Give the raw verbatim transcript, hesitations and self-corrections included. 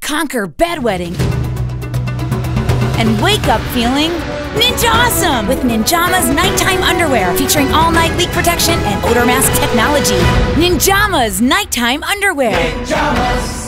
conquer bedwetting, and wake up feeling Ninjawesome with Ninjamas nighttime underwear featuring all-night leak protection and odor mask technology. Ninjamas nighttime underwear. Ninjamas.